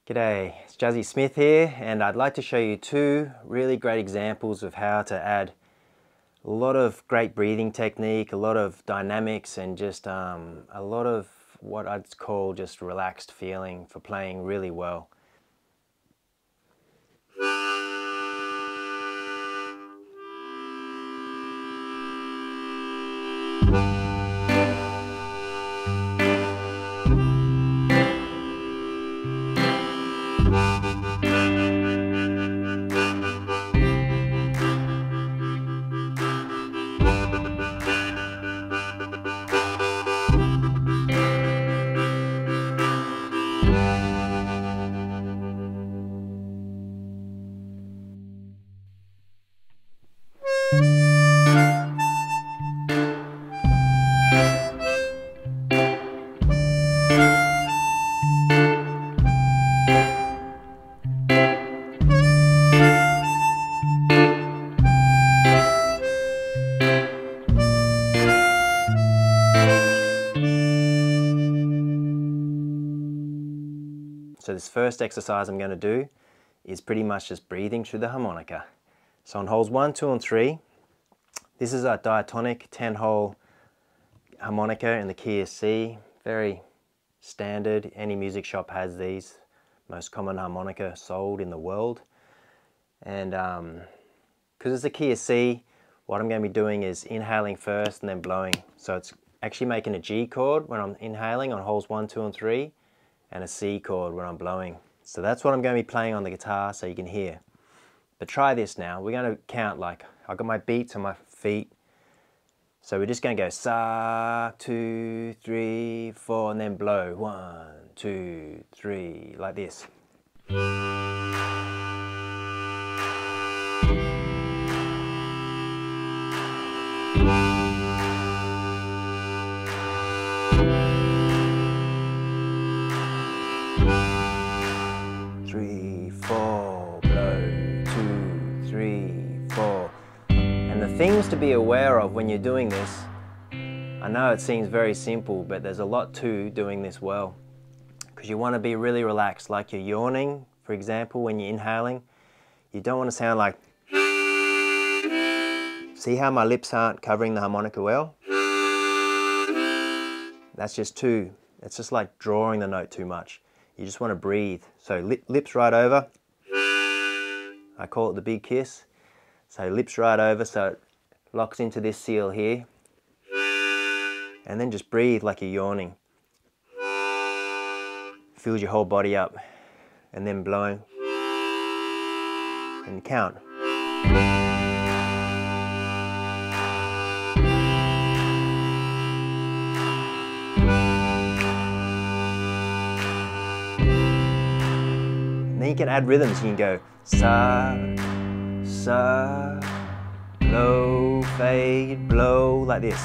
G'day, it's Jazzy Smith here, and I'd like to show you two really great examples of how to add a lot of great breathing technique, a lot of dynamics, and just a lot of what I'd call just relaxed feeling for playing really well. So this first exercise I'm going to do is pretty much just breathing through the harmonica. So on holes 1, 2 and 3, this is a diatonic 10-hole harmonica in the key of C. Very standard, any music shop has these. Most common harmonica sold in the world. And because it's the key of C, what I'm going to be doing is inhaling first and then blowing. So it's actually making a G chord when I'm inhaling on holes 1, 2 and 3. And a C chord when I'm blowing. So that's what I'm going to be playing on the guitar so you can hear. But try this now. We're going to count like, I've got my beats on my feet. So we're just going to go sa, 2, 3, 4, and then blow. 1, 2, 3, like this. Things to be aware of when you're doing this. I know it seems very simple, but there's a lot to doing this well. Because you want to be really relaxed, like you're yawning, for example, when you're inhaling. You don't want to sound like... See how my lips aren't covering the harmonica well? That's just too... It's just like drawing the note too much. You just want to breathe. So lips right over. I call it the big kiss. So lips right over so it locks into this seal here. And then just breathe like you're yawning. Fills your whole body up. And then blowing. And count. And then you can add rhythms. You can go sa, sa, blow, fade, blow, like this.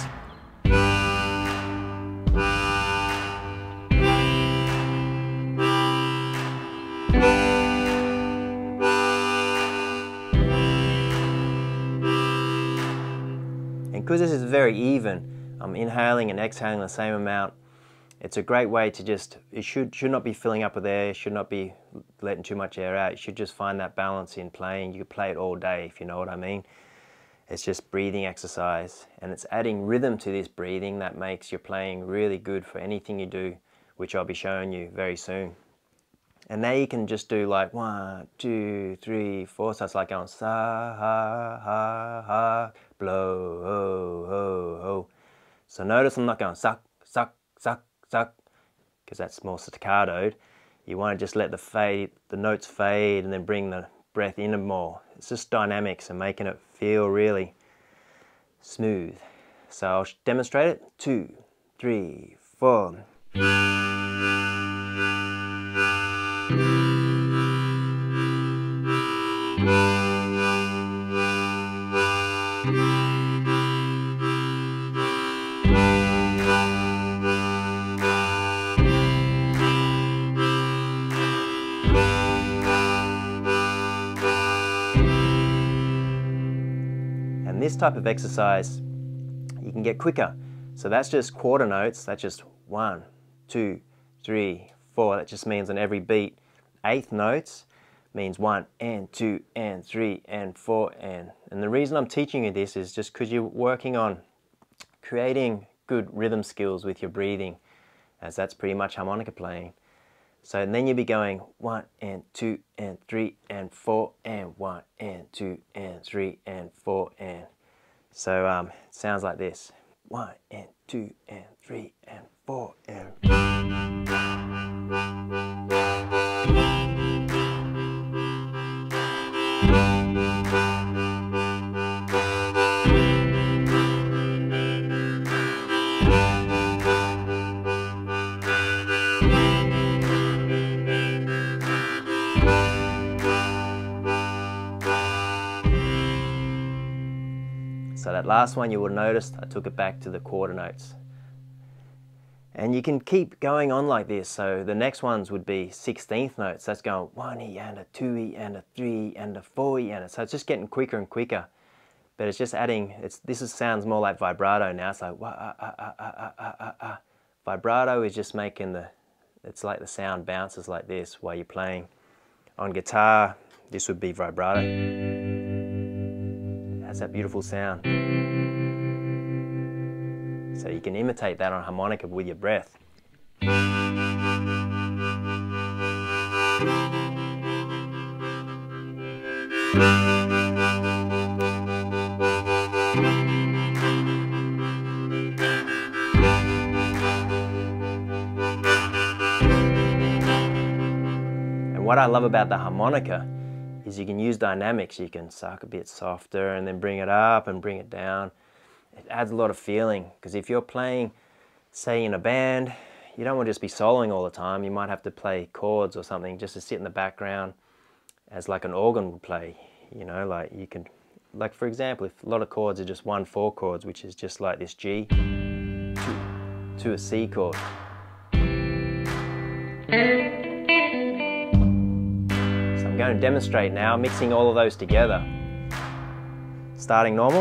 And because this is very even, I'm inhaling and exhaling the same amount. It's a great way to just, it should not be filling up with air, should not be letting too much air out. You should just find that balance in playing. You could play it all day if you know what I mean. It's just breathing exercise, and it's adding rhythm to this breathing that makes your playing really good for anything you do, which I'll be showing you very soon. And now you can just do like 1, 2, 3, 4, so it's like going sa, ha, ha, ha, blow, ho, ho, ho. So notice I'm not going suck, suck, suck, suck, because that's more staccatoed. You want to just let the notes fade and then bring the breath in more. It's just dynamics and making it feel really smooth. So I'll demonstrate it. 2, 3, 4. And this type of exercise, you can get quicker. So that's just quarter notes. That's just 1, 2, 3, 4. That just means on every beat, eighth notes means 1 and 2 and 3 and 4 and the reason I'm teaching you this is just because you're working on creating good rhythm skills with your breathing, as that's pretty much harmonica playing. So then you'll be going 1 and 2 and 3 and 4 and 1 and 2 and 3 and 4 and. So it sounds like this. 1 and 2 and 3 and 4 and. So that last one you would have noticed, I took it back to the quarter notes. And you can keep going on like this. So the next ones would be 16th notes. That's going 1E and a 2E and a 3E and a 4E and a. So it's just getting quicker and quicker. But it's just adding, sounds more like vibrato now. It's like wah. Vibrato is just making it's like the sound bounces like this while you're playing. On guitar, this would be vibrato. That's that beautiful sound. So you can imitate that on harmonica with your breath. And what I love about the harmonica is you can use dynamics. You can suck a bit softer and then bring it up and bring it down. It adds a lot of feeling, because if you're playing, say in a band, you don't want to just be soloing all the time. You might have to play chords or something just to sit in the background as like an organ would play. You know, like you can, like for example, if a lot of chords are just 1/4 chords, which is just like this G to a C chord. I'm going to demonstrate now, mixing all of those together. Starting normal.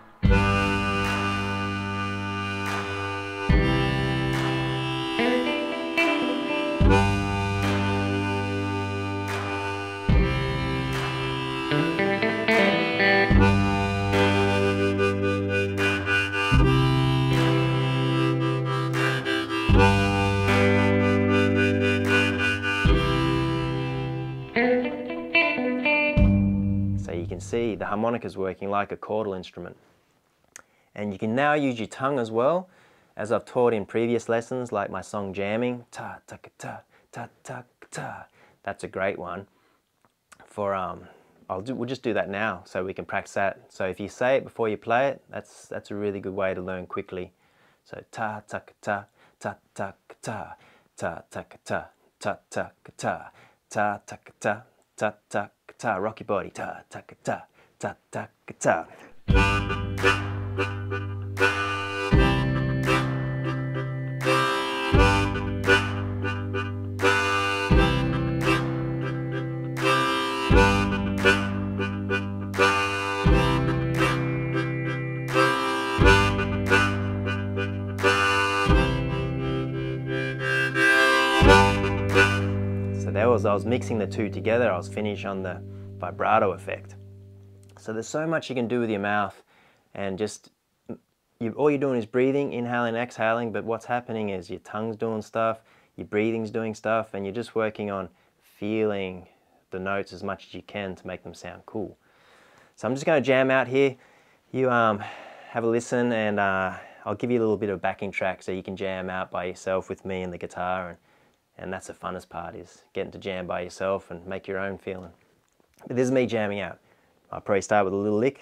See, the harmonica is working like a chordal instrument. And you can now use your tongue as well, as I've taught in previous lessons, like my song Jamming. Ta ta ta ta ta ta. That's a great one. For we'll just do that now so we can practice that. So if you say it before you play it, that's a really good way to learn quickly. So ta ta ta ta ta ta ta ta ta ta ta ta ta ta ta ta ta ta, rock your body, ta ta ta ta ta ta. I was mixing the two together. I was finished on the vibrato effect. So there's so much you can do with your mouth, and just all you're doing is breathing, inhaling, exhaling, but what's happening is your tongue's doing stuff, your breathing's doing stuff, and you're just working on feeling the notes as much as you can to make them sound cool. So I'm just going to jam out here. You have a listen, and I'll give you a little bit of backing track so you can jam out by yourself with me and the guitar, and that's the funnest part, is getting to jam by yourself and make your own feeling. But this is me jamming out. I'll probably start with a little lick.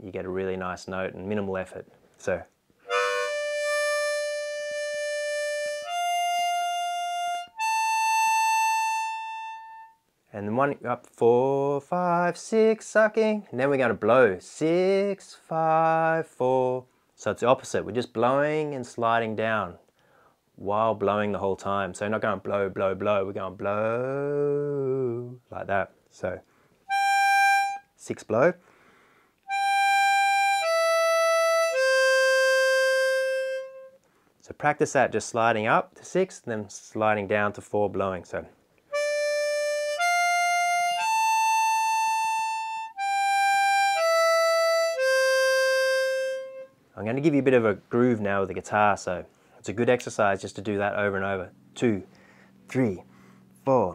you get a really nice note and minimal effort. So. And then one up, 4, 5, 6, sucking. And then we're going to blow 6, 5, 4. So it's the opposite. We're just blowing and sliding down while blowing the whole time. So we're not going blow, blow, blow. We're going blow like that. So 6 blow. So practice that, just sliding up to 6, and then sliding down to 4 blowing. So. I'm going to give you a bit of a groove now with the guitar, so it's a good exercise just to do that over and over. 2, 3, 4.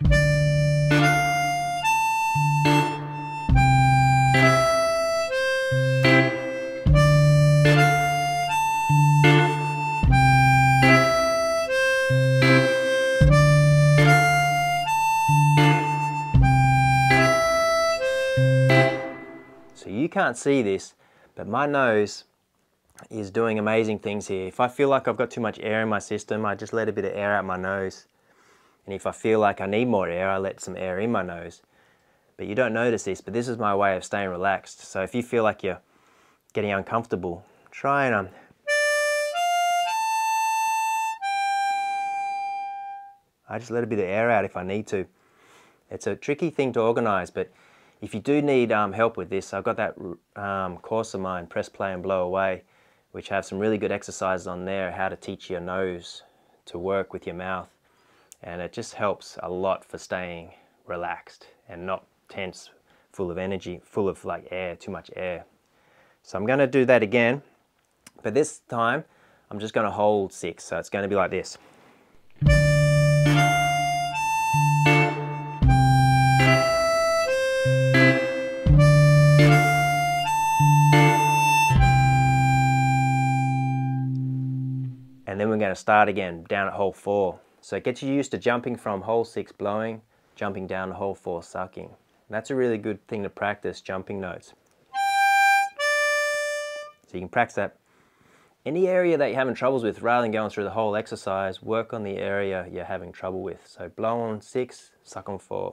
So you can't see this, but my nose is doing amazing things here. If I feel like I've got too much air in my system, I just let a bit of air out my nose. And if I feel like I need more air, I let some air in my nose. But you don't notice this, but this is my way of staying relaxed. So if you feel like you're getting uncomfortable, try and I just let a bit of air out if I need to. It's a tricky thing to organize, but if you do need help with this, I've got that course of mine, Press Play and Blow Away, which have some really good exercises on there, how to teach your nose to work with your mouth. And it just helps a lot for staying relaxed and not tense, full of energy, full of like air, too much air. So I'm going to do that again, but this time I'm just going to hold 6, so it's going to be like this. And then we're going to start again down at hole 4. So it gets you used to jumping from hole 6 blowing, jumping down to hole 4 sucking. And that's a really good thing to practice, jumping notes. So you can practice that. Any area that you're having troubles with, rather than going through the whole exercise, work on the area you're having trouble with. So blow on 6, suck on 4.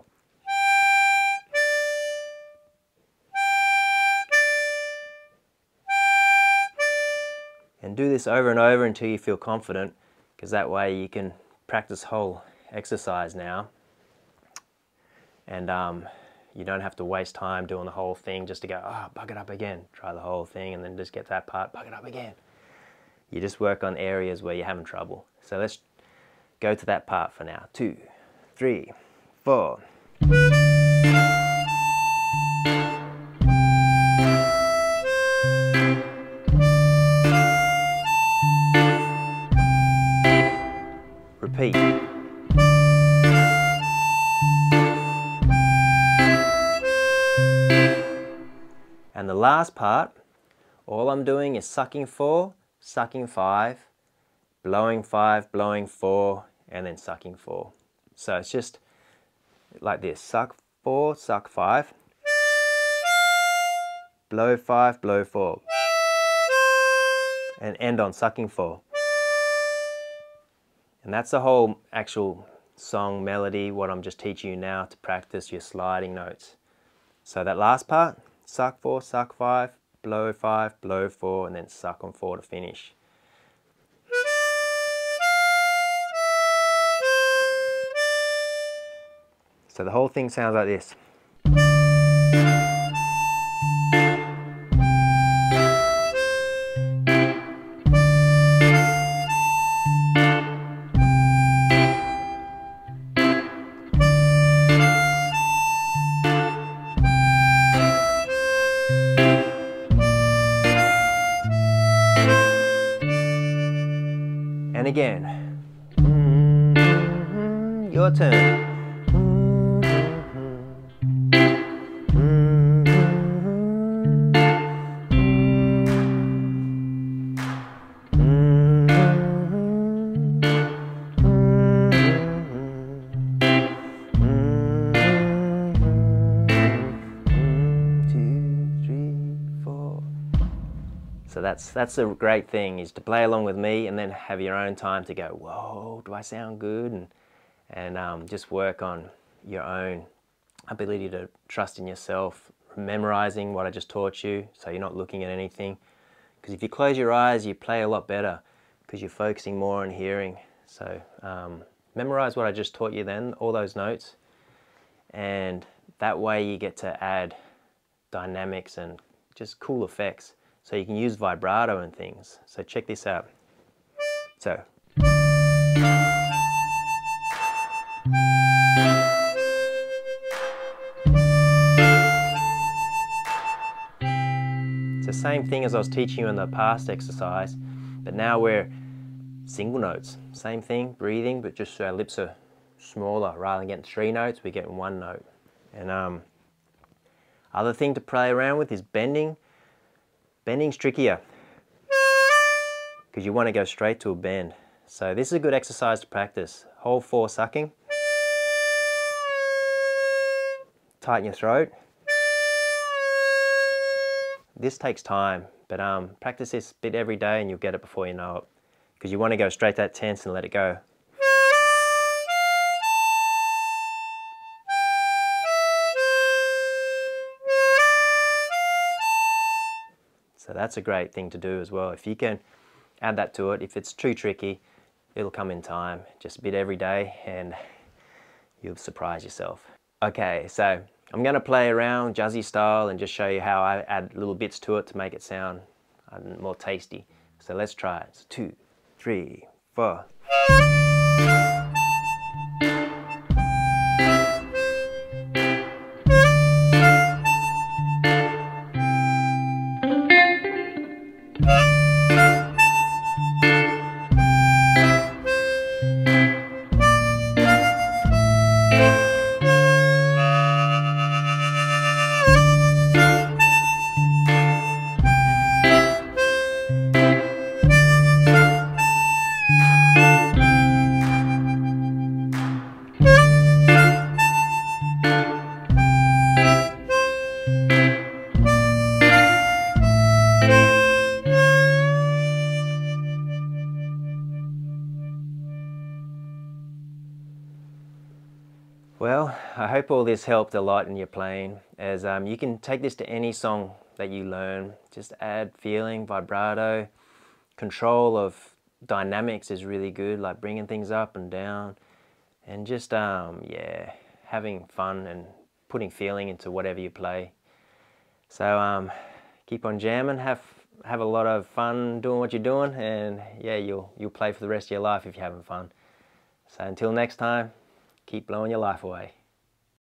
And do this over and over until you feel confident, because that way you can practice whole exercise now. And you don't have to waste time doing the whole thing just to go, oh, bug it up again. Try the whole thing and then just get that part, bug it up again. You just work on areas where you're having trouble. So let's go to that part for now. 2, 3, 4. Repeat. And the last part, all I'm doing is sucking 4, sucking 5, blowing 5, blowing 4, and then sucking 4. So it's just like this, suck 4, suck 5, blow 5, blow 4, and end on sucking 4. And that's the whole actual song melody, what I'm just teaching you now to practice your sliding notes. So that last part, suck 4, suck 5, blow 5, blow 4, and then suck on 4 to finish. So the whole thing sounds like this. And again, your turn. So that's a great thing, is to play along with me and then have your own time to go, whoa, do I sound good? And just work on your own ability to trust in yourself, memorizing what I just taught you so you're not looking at anything. Because if you close your eyes, you play a lot better because you're focusing more on hearing. So memorize what I just taught you then, all those notes, and that way you get to add dynamics and just cool effects. So you can use vibrato and things. So check this out. So. It's the same thing as I was teaching you in the past exercise, but now we're single notes. Same thing, breathing, but just our lips are smaller. Rather than getting 3 notes, we're getting 1 note. And other thing to play around with is bending. Bending's trickier because you want to go straight to a bend. So this is a good exercise to practice. Hold 4 sucking. Tighten your throat. This takes time, but practice this bit every day and you'll get it before you know it. Because you want to go straight to that tense and let it go. So that's a great thing to do as well. If you can add that to it, if it's too tricky, it'll come in time. Just a bit every day and you'll surprise yourself. Okay, so I'm going to play around jazzy style and just show you how I add little bits to it to make it sound more tasty. So let's try it. So 2, 3, 4. Well, I hope all this helped a lot in your playing, as you can take this to any song that you learn. Just add feeling, vibrato, control of dynamics is really good, like bringing things up and down, and just yeah, having fun and putting feeling into whatever you play. So keep on jamming, have a lot of fun doing what you're doing, and yeah, you'll play for the rest of your life if you're having fun. So until next time, keep blowing your life away.